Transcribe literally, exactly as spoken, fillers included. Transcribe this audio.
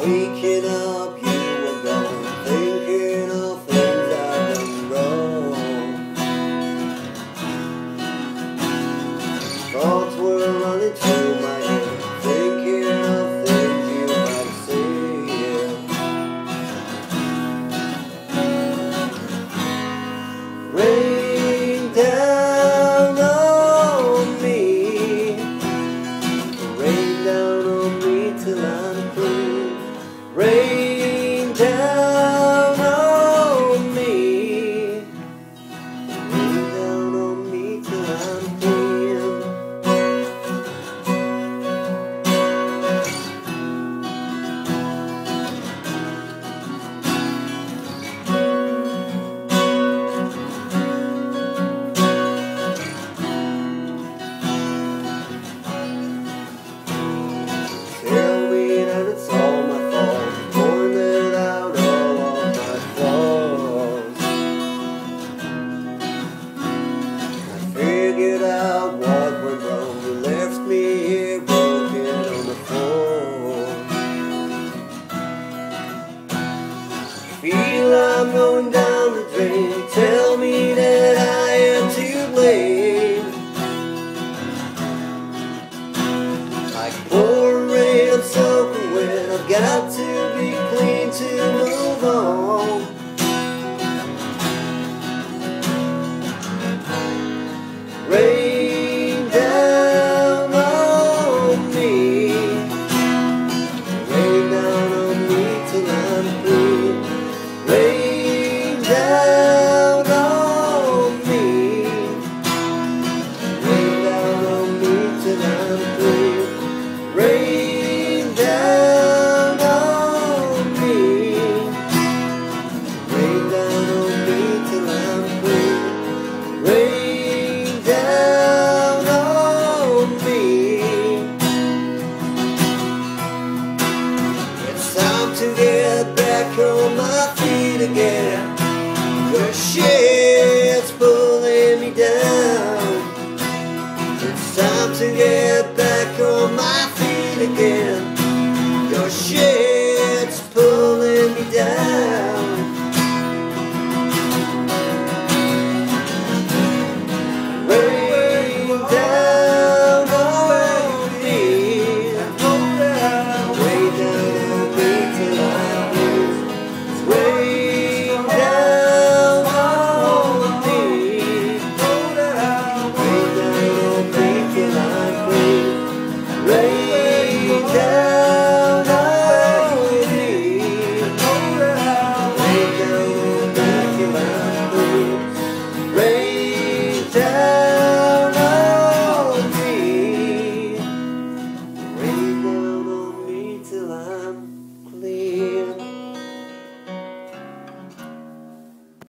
Waking up, you were gone, thinking of things I've done wrong. Thoughts were running through my head, thinking of things you might say. Rain down on me, rain down on me till I'm free. Rain down on me, rain down on me till I'm free. Tell me that it's all my fault, pointed out all of my flaws. I figured out what went wrong, you left me here broken on the floor. Feel I'm going down the drain, tell me that I am to blame. Like pouring rain, I'm soaking wet, I've got to be clean to move on. Rain down on me, rain down on me till I'm free. Rain down on me, rain down on me till I'm free. Rain down on me, rain down on me till I'm free. Rain down on me. It's time to get back on my feet again. Your shit's pulling me down. It's time to get back on my feet again. Your shit's pulling me down. Rain down on me, rain down on me till I lose. Rain down on me, rain down on me till I lose. Rain down on me, rain down on me till I lose. Rain down.